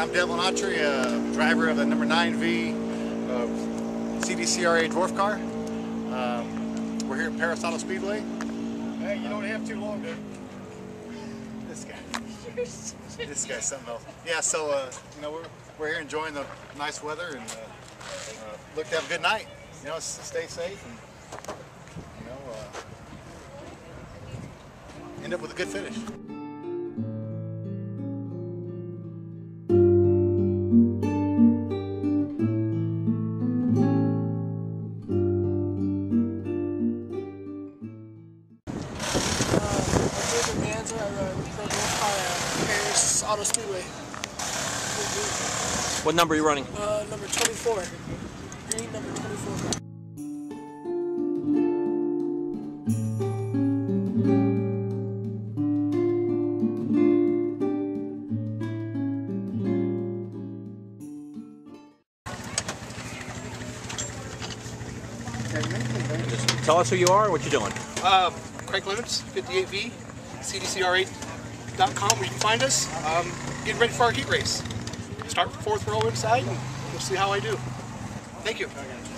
I'm Devlin Autry, driver of the number 9V CDCRA dwarf car. We're here at Paris Auto Speedway. Hey, you don't have too long, dude. This guy. This guy's something else. Yeah, so you know, we're here enjoying the nice weather and look to have a good night. You know, stay safe and you know end up with a good finish. I run pro dwarf car at Paris Auto Speedway. What number are you running? Number 24. Green number 24. Just tell us who you are and what you're doing. Craig Lemons, 58V, CDCR8.com, where you can find us. Getting ready for our heat race. Start 4th row inside, and we'll see how I do. Thank you.